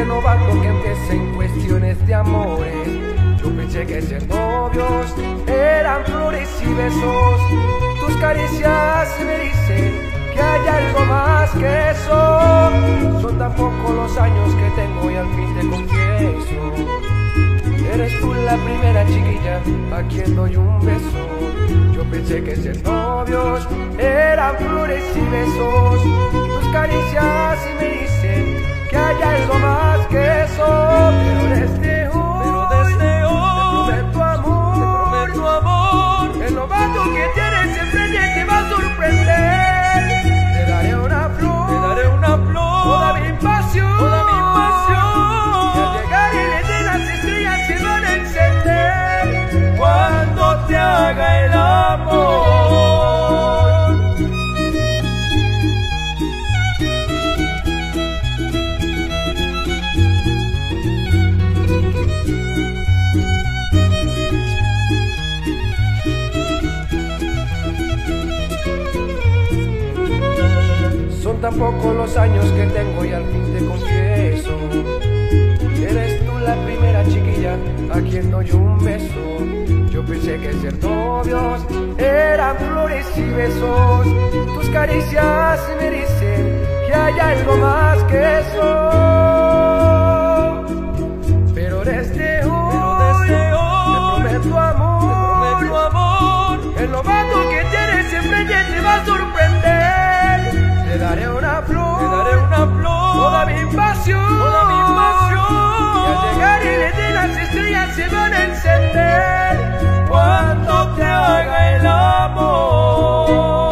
hombre novato que empieza en cuestiones de amores. Yo pensé que ser novios eran flores y besos. Tus caricias me dicen que hay algo más que eso. Son tan pocos los años que tengo y al fin te confieso. Eres tú la primera chiquilla a quien doy un beso. Yo pensé que ser novios eran flores y besos. Tus caricias me dicen que hay algo más que eso. Pero desde hoy te prometo amor. El novato que tienes enfrente te va a sorprender. Te daré una flor, toda mi pasión. Y al llegar y le dé las estrellas se van a encender cuando te haga el amor. Son tan pocos los años que tengo y al fin te confieso. Eres tú la primera chiquilla a quien doy un beso. Yo pensé que ser novios eran flores y besos. Tus caricias me dicen que hay algo más que eso. Pero desde hoy te prometo amor. El novato que tienes enfrente te va a sorprender. Te daré una flor, toda mi pasión. Y al llegar y le dé las estrellas se van a encender cuando te haga el amor.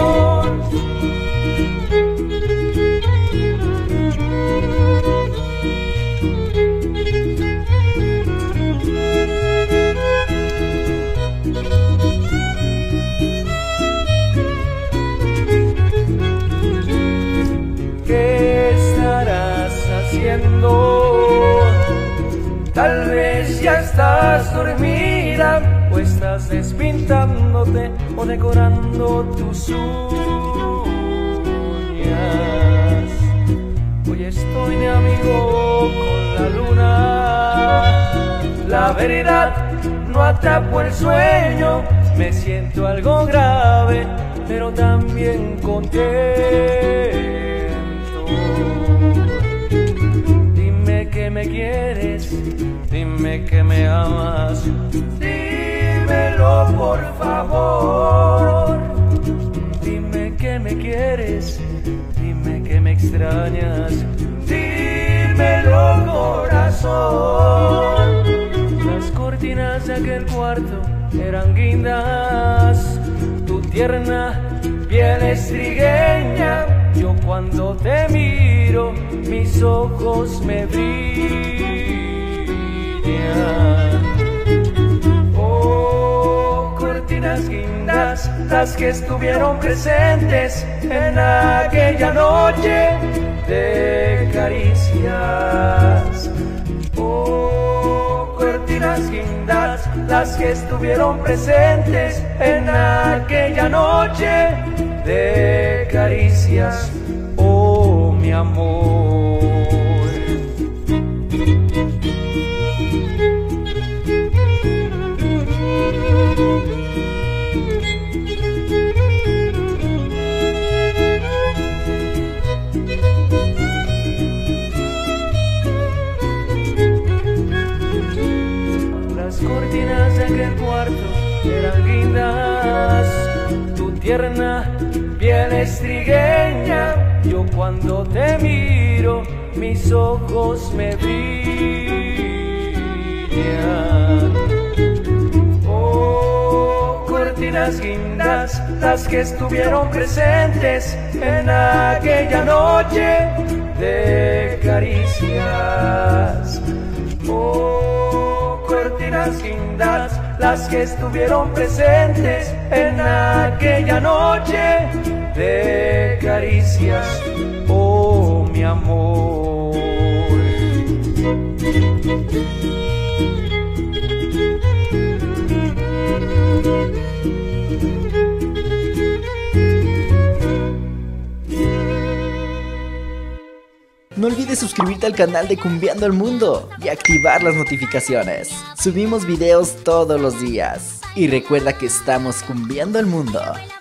¿Qué estarás haciendo? Tal vez ya estás dormida, o estás despintándote o decorando tus uñas. Hoy estoy mi amigo con la luna. La verdad, no atrapo el sueño. Me siento algo grave, pero también contento. Dime que me quieres, dime que me amas. Dímelo por favor. Dime que me quieres, dime que me extrañas. Dímelo corazón. Las cortinas de aquel cuarto eran guindas. Tu tierna piel es trigueña. Yo cuando te miro, mis ojos me brillan. Oh, cortinas guindas, las que estuvieron presentes en aquella noche de caricias. Oh, cortinas guindas, las que estuvieron presentes en aquella noche de caricias, oh mi amor. Las cortinas de aquel cuarto eran guindas. Tu tierna piel es trigueña. Yo cuando te miro, mis ojos me brillan. Oh, cortinas guindas, las que estuvieron presentes en aquella noche de caricias. Oh, cortinas guindas, las que estuvieron presentes en aquella noche de caricias, oh mi amor. No olvides suscribirte al canal de Cumbiando el Mundo y activar las notificaciones. Subimos videos todos los días. Y recuerda que estamos cumbiando el mundo.